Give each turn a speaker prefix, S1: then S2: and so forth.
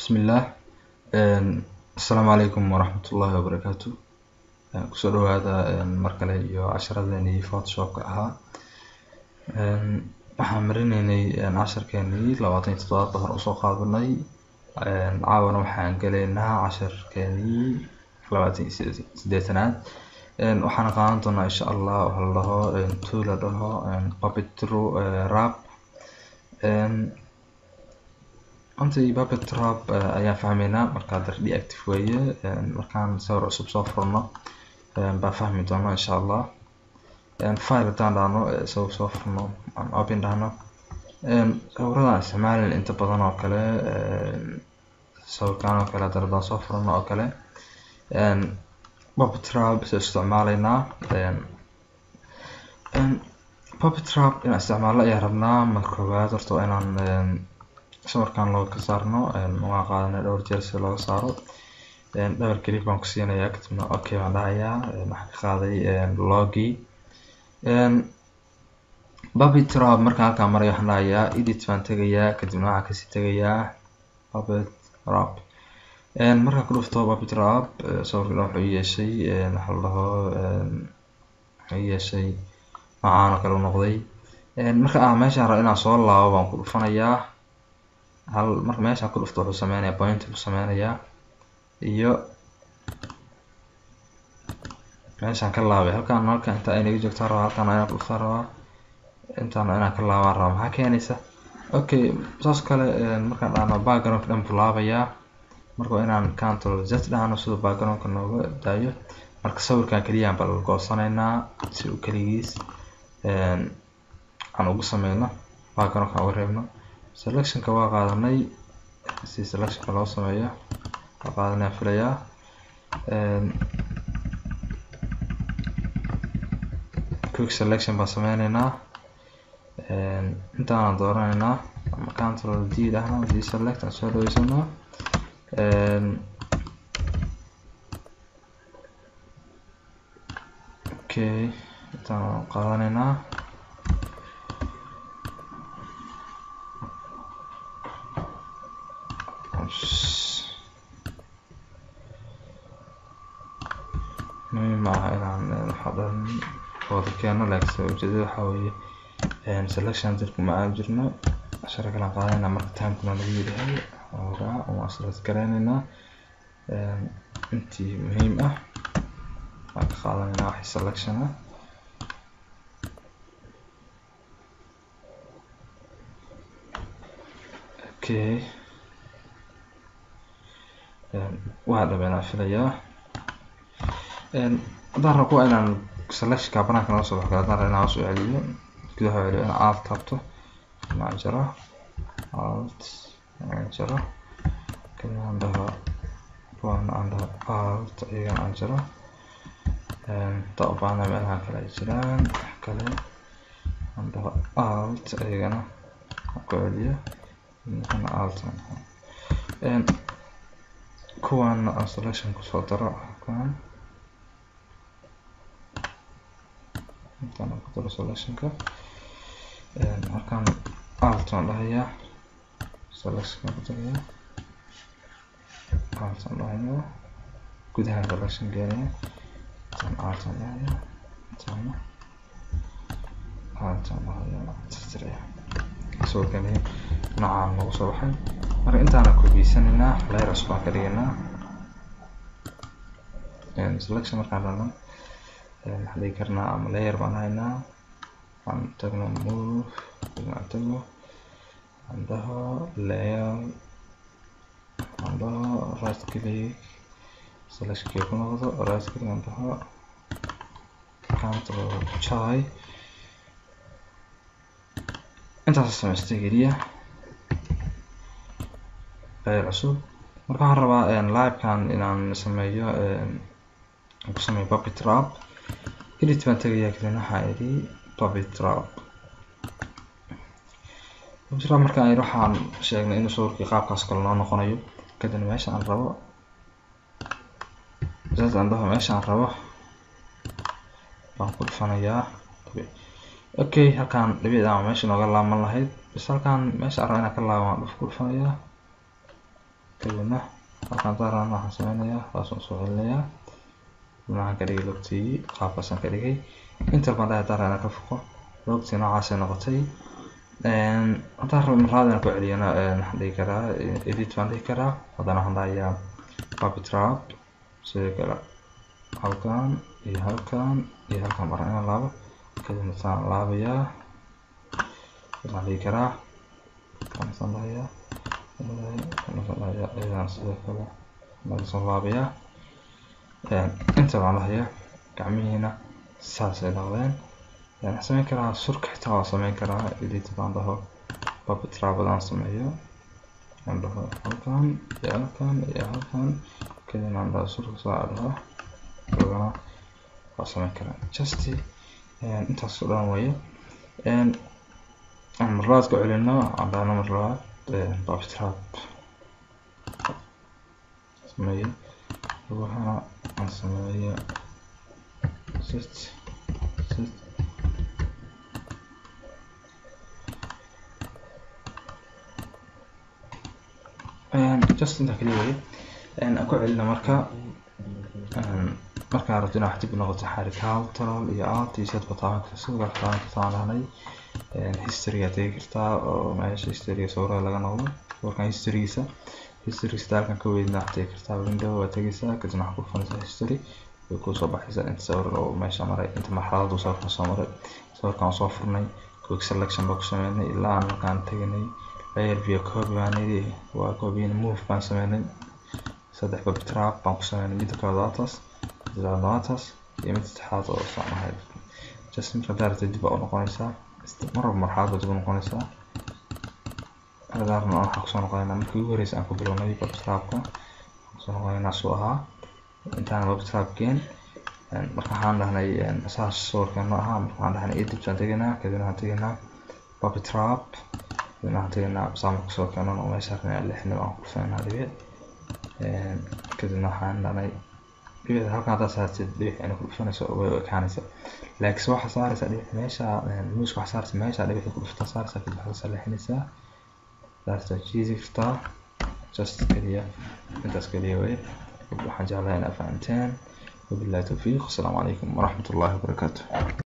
S1: بسم الله. السلام عليكم ورحمة الله وبركاته. kusoo dhawaada mar kale iyo casharadeenii Photoshop ahaa. waxaan marinaynay casharkeenii 27 hore usoo qaadanay. caawana waxaan galeynaa casharkeenii 28aad. waxaan qaadan doonaa insha Allah waxa la dhaho tool la dhaho Puppet Wrap. anti Puppet Wrap ayaan fahmaynaa marka deactive weeye. markaan sawir cusub soo furno baa fahmi doonaa insha Allah. file haddaan dhahno soo furno open dhahno sawiradan isticmaalin inta badan oo kale sawirkan oo kale haddaan soo furno oo kale Puppet Wrap isticmaalaynaa. Puppet Wrap inaan isticmaalo ayaan rabnaa. marka koowaad horta waa inaan sawirkan looga saarno. waan qaadanay dhowr jeer si looga saaro. double click baan ku siinayaa kadibna okay baan dhahayaa. waxaan ka qaaday logi. Puppet Wrap markaan halkaan marayo waxaan dhahayaa edit baan tagayaa kadibna waxaan kasii tagayaa Puppet Wrap. markaan ku dhufto Puppet Wrap sawirkan wuxuu yeeshay waxa la dhaho yeeshay macaan kale u noqday. marka meeshaan rabo inaan soo laabo baan ku dhufanayaa. marka meeshaan ku dhufto wuxuu sameynayaa point buu sameynayaa iyo meeshaan ka laabay halkaan inta ay naga joogto raba halkaan ayaan ku dhuftaa rabaa intaan inaan ka laabaan rabaa maxaa keenaysa okay saas kale. markaan dhahno background dhan buu laabayaa. marka waa inaan Ctrl Z dhahno sida background nooga daayo. marka sawirkan kaliya baan la goosanaynaa si uu kaligiis aan ugu sameyno background uga reebno. selection ka waa qaadanay si selection ka loo sameeyo waa qaadanay filayaa. quick selection baan sameynaynaa. intaan dooranaynaa ama Ctrl D dhahno deselect aan soo dhaweysano. okay intaan qaadanaynaa. muhiim ah inaan waxaan wada keeno laakiin ujeedada waxa weeye selection dadku ma aan jirno ashara kala qaadanayna marka time-kuna lagu yiraahdo oo select gareynayna intii muhiim ah waan ka qaadanayna wax selection ah. okay waa dhameynaa filayaa. haddaan rabo inaan selection ka banaanka noo soo baxo haddaan rabo inaan soo celiyo gudaha celiyo inaan alt taabto ma jiro alt ma jiro kadibna aan dhaho alt iyagan aan jiro taabana meelaha kale ay jiraan kale aan dhaho alt iyagana ku celiyo inaan alt kuwan aan selection ku soo daro kuwan intaan ku daro selection ka halkaan alt aan dhahayaa selection ku darayaa alt aan dhahayaa gudaha selection geeyaa intaan alt aan dhahayaa intaan alt aan dhahayaa tirtiraya soo galay nacaan lagu soo baxay. marka intaan ku biisanaynaa layer cusub aan ka dhigaynaa. selection markaan dhahno waxaan dhigi karnaa ama layer baan haynaa aan tagno move aan tago aan dhaho layer aan dhaho right click selection ku noqdo right click aan dhaho Ctrl J intaas samaystay kaliya layer cusub. marka waxaan rabaa live-kan inaan sameeyo ku sameeyo Puppet Wrap. edit baan tagayaa kadibna waxaan idhi Puppet Wrap. markaan waxaan sheegnay inuu sawirkii qaabkaas kale noo noqonayo kadibna meesha aan rabo meesha aan rabo baan ku dhufanayaa. okay halkaan dhibicda ama meesha nooga laaban lahayd bas halkaan meesha aan rabo inaan ka laabo waan ku dhufanayaa. كذا halkaan daaraan waxaan sameynayaa taasoo soo celinayaa waxaan ka dhigay logtii qaabkaasaan ka dhigay inta baan dhahay daaraan ka foqo logtii noocaas ay noqotay haddaan rabo in raadina ku celiyana waxaan dhihi karaa edit baan dhihi karaa haddana waxaan dhahayaa puppet trap sidoo kale halkaan iyo halkaan iyo halkaan baan inaan laabo kadibna saan laabayaa waxaan dhihi karaa kaasaan dhahayaa ayaan sidoo kale soo laabayaa inta baan dhahayaa gacmihiina saasay noqdeen waxaan sameyn karaa surka xitaa waa sameyn karaa edit baan dhaho puppet trap aan sameeyo aan dhaho halkaan iyo halkaan iyo halkaan kadibna aan dhaho surka saa dhaho lagana waa sameyn karaa just intaas oo dhan weeye aan mar labaad ku celino aan dhahno mar labaad puppet trap sameeyo waxaana aan sameeyo set just inta kaliya weeye aan ku celino markaan rabto inaad dib noqoto xarig control iyo alt iyo set button sidoo kale taan lahaynay history aad tegi kartaa oo meesha history sawirada laga noqdo warkan historygiisa halkan ka weydna waxaad tegi kartaa window waad tegaysaa kadibna waxaad ku dhufanaysaa history way kuu soo baxaysaa inta sawir oo meesha maray inta marxalad uu sawirkan soo maray sawirkan waan soo furnay quick selection baan ku sameynay ilaa aan halkaan teganay layer view copy baan nidhi waa copy and move baan sameynay saddex puppet trap baan ku sameynay midda kale waatas iyo mid saddexaad oo saan ahayd just marka daarta dib u noqonaysaa marba marxalad dib u noqonaysaa daarna waxaan kusoo noqonaynaa markii ugu horreysay aan ku bilownay puppet trapka kusoo noqonaynaa suu ahaa intaan puppet trap geen marka waxaan dhahnay saas sawirkan ma aha marka waxaan dhahnay edit baan tegaynaa kadibna waxaan tegaynaa puppet trap kadibna waxaan tegaynaa sawirka soo keenan oo meesha arnay lixnimo aan ku dhufanaa dhibic kadibna waxaan dhahnay dhibic halkaan haddaad saartid dhibic inay ku dhufanayso way u ekaanaysa laakiin waxaa saaraysaa dhibic meesha muuska waxaa saaraysaa meesha dhibic ku dhufta saaraysaa kadib waxaad leexinaysaa daarta jiidi kartaa just kaliya intaas kaliya weeye waxaan jeclahay inaad fahanteen wabillahi tawfiiq. Assalaamu calaykum waraxmatullaahi wabarakaatuh.